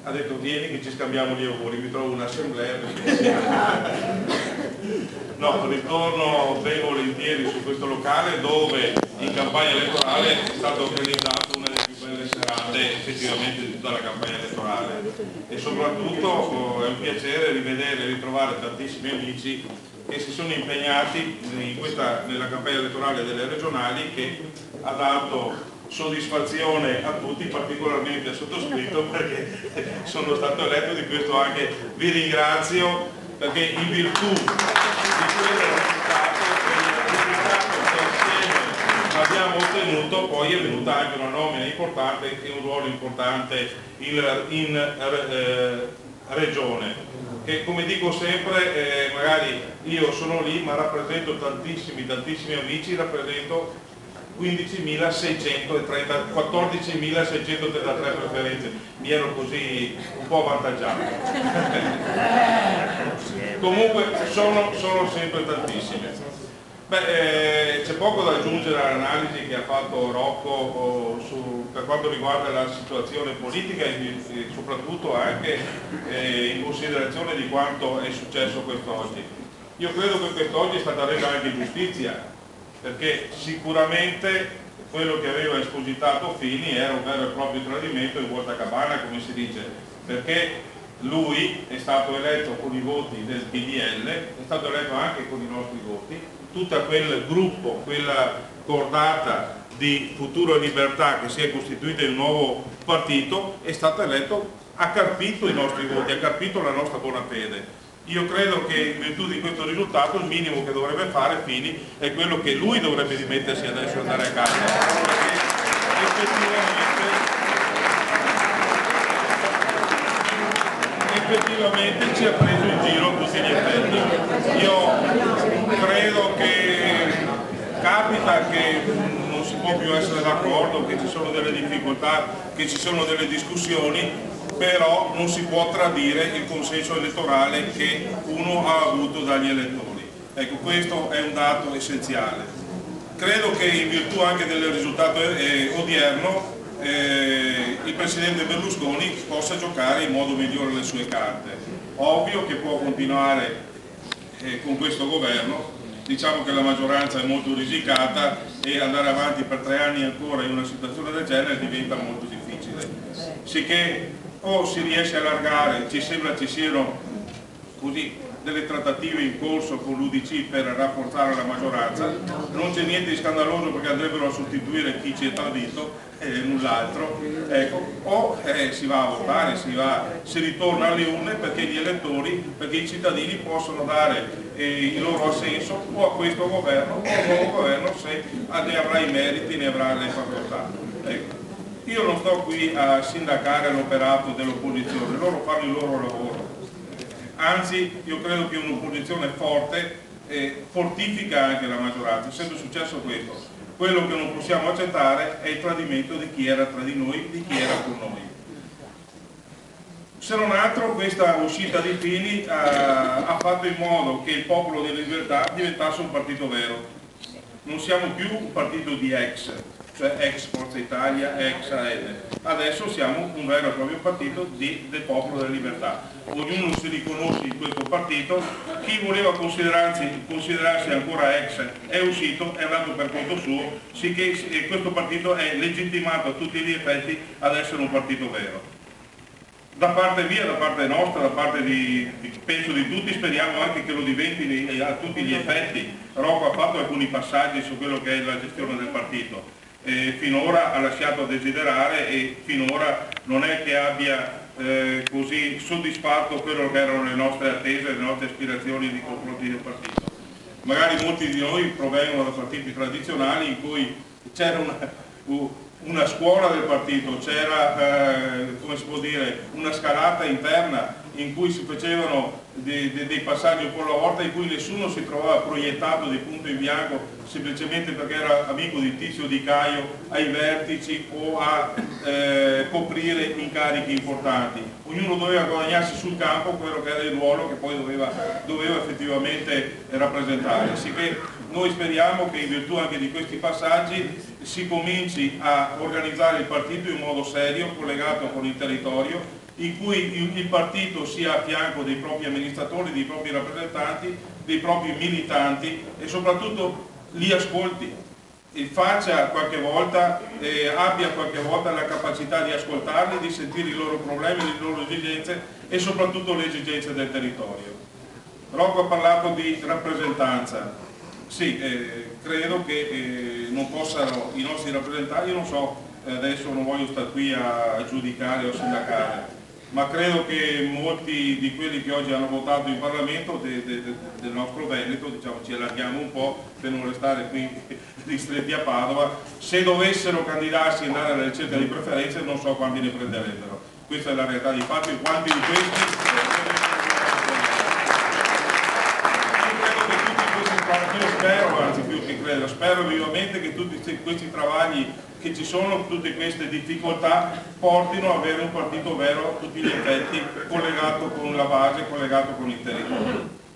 ha detto vieni che ci scambiamo gli auguri, mi trovo un'assemblea. No, ritorno ben volentieri su questo locale dove in campagna elettorale è stata organizzata una delle più belle serate effettivamente di tutta la campagna elettorale, e soprattutto è un piacere rivedere e ritrovare tantissimi amici che si sono impegnati nella campagna elettorale delle regionali, che ha dato soddisfazione a tutti, particolarmente al sottoscritto, perché sono stato eletto. Di questo anche vi ringrazio, perché in virtù di quello risultato che insieme abbiamo ottenuto, poi è venuta anche una nomina importante e un ruolo importante in regione, che, come dico sempre, magari io sono lì ma rappresento tantissimi amici, rappresento 14.633 preferenze, mi ero così un po' avvantaggiato. Comunque sono sempre tantissime. C'è poco da aggiungere all'analisi che ha fatto Rocco per quanto riguarda la situazione politica e soprattutto anche in considerazione di quanto è successo quest'oggi. Io credo che quest'oggi è stata resa anche giustizia, perché sicuramente quello che aveva espositato Fini era un vero e proprio tradimento in vuota cabana, come si dice, perché lui è stato eletto con i voti del PDL, è stato eletto anche con i nostri voti, tutto quel gruppo, quella cordata di Futuro e Libertà che si è costituita in un nuovo partito è stato eletto, ha carpito i nostri voti, ha carpito la nostra buona fede. Io credo che in virtù di questo risultato il minimo che dovrebbe fare Fini è quello che lui dovrebbe dimettersi adesso e andare a casa, perché effettivamente ci ha preso in giro a tutti gli effetti. Io credo che capita che non si può più essere d'accordo, che ci sono delle difficoltà, che ci sono delle discussioni, però non si può tradire il consenso elettorale che uno ha avuto dagli elettori. Ecco, questo è un dato essenziale. Credo che in virtù anche del risultato odierno il Presidente Berlusconi possa giocare in modo migliore le sue carte. Ovvio che può continuare con questo governo, diciamo che la maggioranza è molto risicata e andare avanti per 3 anni ancora in una situazione del genere diventa molto difficile. Sicché o si riesce a allargare, ci sembra ci siano così delle trattative in corso con l'UDC per rafforzare la maggioranza, non c'è niente di scandaloso perché andrebbero a sostituire chi ci è tradito e null'altro, ecco, o si va a votare, si ritorna alle urne perché gli elettori, perché i cittadini possono dare il loro assenso o a questo governo o al nuovo governo se ne avrà i meriti, ne avrà le facoltà. Ecco. Io non sto qui a sindacare l'operato dell'opposizione, loro fanno il loro lavoro, anzi io credo che un'opposizione forte fortifica anche la maggioranza. Essendo successo questo, quello che non possiamo accettare è il tradimento di chi era tra di noi, di chi era con noi. Se non altro questa uscita di Fini ha fatto in modo che il Popolo della Libertà diventasse un partito vero. Non siamo più un partito di ex, cioè ex Forza Italia, ex AL. Adesso siamo un vero e proprio partito del Popolo della Libertà. Ognuno si riconosce in questo partito, chi voleva considerarsi ancora ex è uscito, è andato per conto suo, sicché questo partito è legittimato a tutti gli effetti ad essere un partito vero. Da parte mia, da parte nostra, da parte penso di tutti, speriamo anche che lo diventi a tutti gli effetti. Rocco ha fatto alcuni passaggi su quello che è la gestione del partito. Finora ha lasciato a desiderare e finora non è che abbia così soddisfatto quello che erano le nostre attese, le nostre aspirazioni nei confronti del partito. Magari molti di noi provengono da partiti tradizionali in cui c'era una scuola del partito, c'era come si può dire, una scalata interna in cui si facevano dei passaggi un po' alla volta, in cui nessuno si trovava proiettato di punto in bianco semplicemente perché era amico di Tizio o di Caio ai vertici o a coprire incarichi importanti. Ognuno doveva guadagnarsi sul campo quello che era il ruolo che poi doveva effettivamente rappresentare. Sicché noi speriamo che in virtù anche di questi passaggi si cominci a organizzare il partito in modo serio, collegato con il territorio, in cui il partito sia a fianco dei propri amministratori, dei propri rappresentanti, dei propri militanti e soprattutto li ascolti e faccia qualche volta, abbia qualche volta la capacità di ascoltarli, di sentire i loro problemi, le loro esigenze e soprattutto le esigenze del territorio. Rocco ha parlato di rappresentanza. Sì, credo che non possano i nostri rappresentanti, io non so, adesso non voglio stare qui a giudicare o sindacare, ma credo che molti di quelli che oggi hanno votato in Parlamento del nostro Veneto, diciamo, ci allarghiamo un po' per non restare qui ristretti a Padova, se dovessero candidarsi e andare alla ricerca di preferenze non so quanti ne prenderebbero. Questa è la realtà di fatto, e quanti di questi io spero, anzi più che credo, spero vivamente che tutti questi travagli che ci sono, tutte queste difficoltà portino a avere un partito vero a tutti gli effetti, collegato con la base, collegato con il territorio.